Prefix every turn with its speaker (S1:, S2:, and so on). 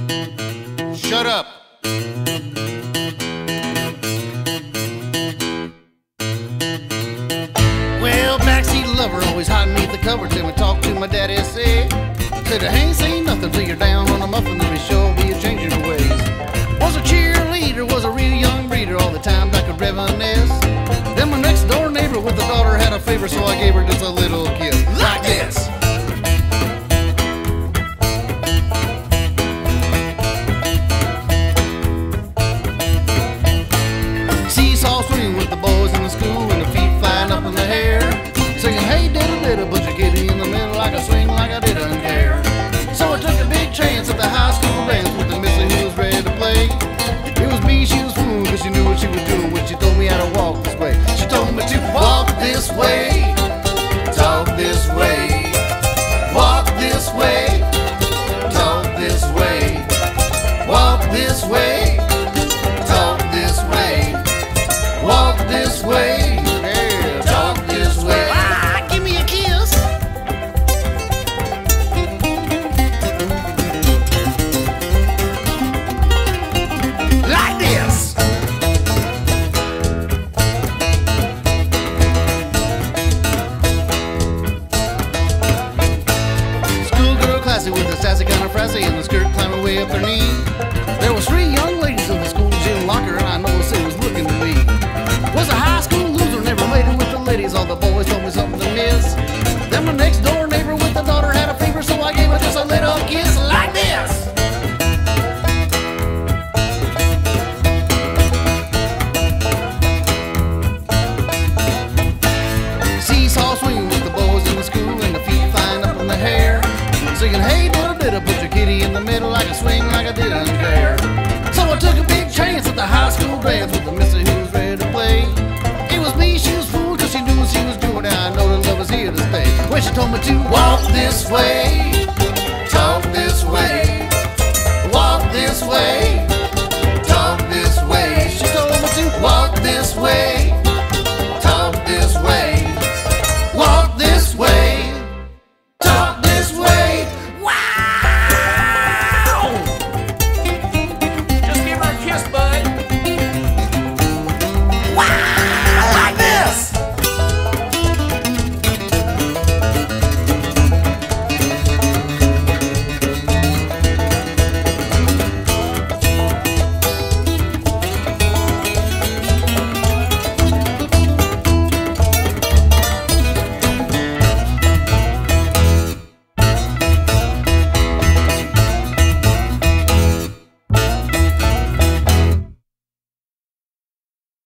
S1: Shut up. Well, backseat lover always hiding beneath the covers. Till we talk to my daddy, said I ain't seen nothing till you're down on a muffin. Then we sure be a changing your ways. Was a cheerleader, was a real young breeder. All the times I could reminisce. Then my next door neighbor with a daughter had a favor, so I gave her just a little kiss like this. Seesaw swing with the boys in the school and the feet flying up in the air, singing, hey diddle diddle, put your kitty in the middle like a swing like I didn't care. So I took a big chance at the high school dance with the missy who was ready to play. It was me she was fooling, cause she knew what she was doing when she told me how to walk this way. She told me to walk this way, talk this way, walk this way, talk this way, walk this way, talk this way, walk this way, yeah, talk this way. Ah, give me a kiss. Like this. Schoolgirl classy with a sassy kind of frassy and the skirt climbing way up her knee. There was 3 young ladies in the school gym locker, and I noticed they was looking to me. Was a high school loser, never made it with the ladies. All the boys told me something to miss. Then my next door neighbor with the daughter had a fever, so I gave her just a little kiss like this. Seesaw swing with the boys in the school and the feet flying up in the hair, singing, hey diddle diddle, put your kitty in the middle like a swing like I didn't care. So I took a big chance at the high school dance with the missy who was ready to play. It was me she was fooled cause she knew what she was doing. Now I know the love is here to stay. When she told me to walk this way,